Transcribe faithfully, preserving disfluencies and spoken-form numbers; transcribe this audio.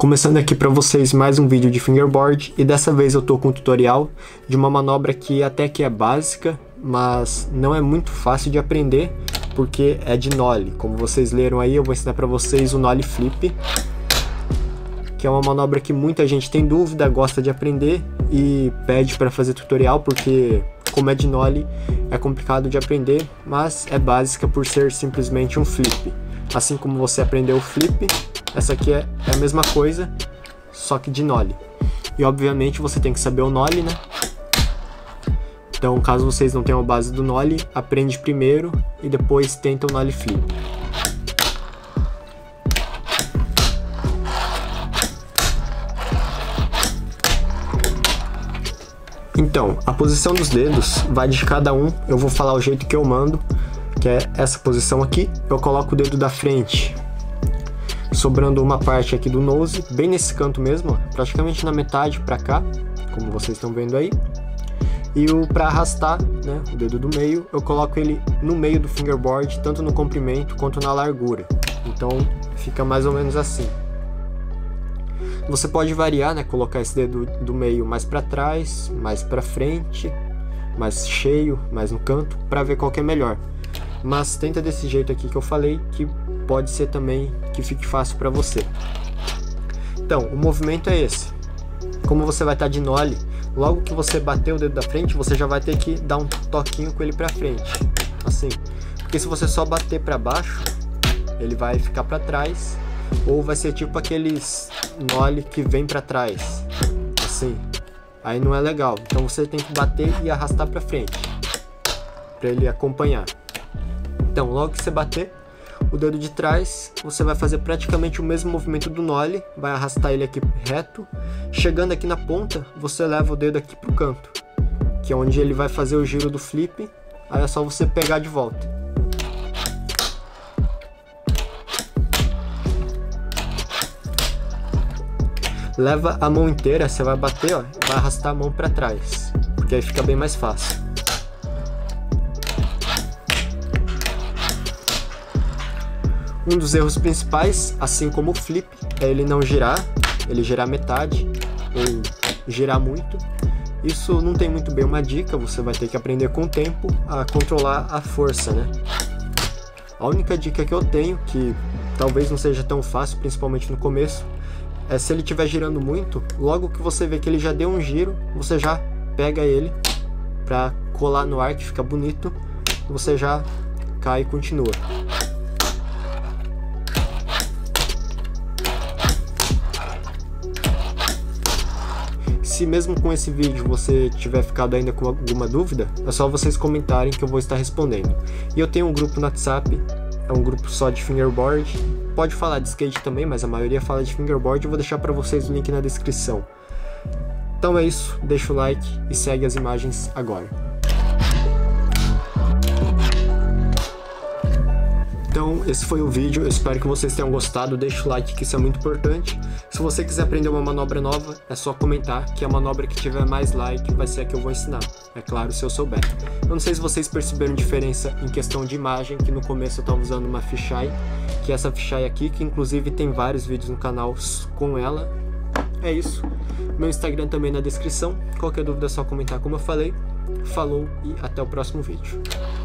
Começando aqui para vocês mais um vídeo de fingerboard, e dessa vez eu tô com um tutorial de uma manobra que até que é básica, mas não é muito fácil de aprender porque é de nollie. Como vocês leram aí, eu vou ensinar para vocês o nollie flip, que é uma manobra que muita gente tem dúvida, gosta de aprender e pede para fazer tutorial porque, como é de nollie, é complicado de aprender, mas é básica por ser simplesmente um flip. Assim como você aprendeu o flip, essa aqui é a mesma coisa, só que de nollie. E obviamente você tem que saber o nollie, né? Então, caso vocês não tenham a base do nollie, aprende primeiro e depois tenta o nollie flip. Então, a posição dos dedos vai de cada um. Eu vou falar o jeito que eu mando, que é essa posição aqui. Eu coloco o dedo da frente, sobrando uma parte aqui do nose, bem nesse canto mesmo, ó, praticamente na metade pra cá, como vocês estão vendo aí. E o para arrastar, né, o dedo do meio, eu coloco ele no meio do fingerboard, tanto no comprimento quanto na largura. Então fica mais ou menos assim. Você pode variar, né, colocar esse dedo do meio mais para trás, mais para frente, mais cheio, mais no canto, para ver qual que é melhor. Mas tenta desse jeito aqui que eu falei, que pode ser também que fique fácil para você. Então, o movimento é esse. Como você vai estar de nollie, logo que você bater o dedo da frente, você já vai ter que dar um toquinho com ele para frente, assim. Porque se você só bater para baixo, ele vai ficar para trás, ou vai ser tipo aqueles nollie que vem para trás, assim. Aí não é legal. Então você tem que bater e arrastar para frente, para ele acompanhar. Então, logo que você bater o dedo de trás, você vai fazer praticamente o mesmo movimento do nollie, vai arrastar ele aqui reto. Chegando aqui na ponta, você leva o dedo aqui pro canto, que é onde ele vai fazer o giro do flip. Aí é só você pegar de volta. Leva a mão inteira, você vai bater, ó, vai arrastar a mão para trás, porque aí fica bem mais fácil. Um dos erros principais, assim como o flip, é ele não girar, ele girar metade ou girar muito. Isso não tem muito bem uma dica, você vai ter que aprender com o tempo a controlar a força, né? A única dica que eu tenho, que talvez não seja tão fácil, principalmente no começo, é se ele estiver girando muito, logo que você vê que ele já deu um giro, você já pega ele para colar no ar, que fica bonito, você já cai e continua. Se mesmo com esse vídeo você tiver ficado ainda com alguma dúvida, é só vocês comentarem que eu vou estar respondendo. E eu tenho um grupo no WhatsApp, é um grupo só de fingerboard, pode falar de skate também, mas a maioria fala de fingerboard. Eu vou deixar para vocês o link na descrição. Então é isso, deixa o like e segue as imagens agora. Então, esse foi o vídeo, eu espero que vocês tenham gostado, deixa o like que isso é muito importante. Se você quiser aprender uma manobra nova, é só comentar que a manobra que tiver mais like vai ser a que eu vou ensinar, é claro, se eu souber. Eu não sei se vocês perceberam diferença em questão de imagem, que no começo eu estava usando uma fisheye, que é essa fisheye aqui, que inclusive tem vários vídeos no canal com ela. É isso, meu Instagram também na descrição, qualquer dúvida é só comentar como eu falei. Falou e até o próximo vídeo.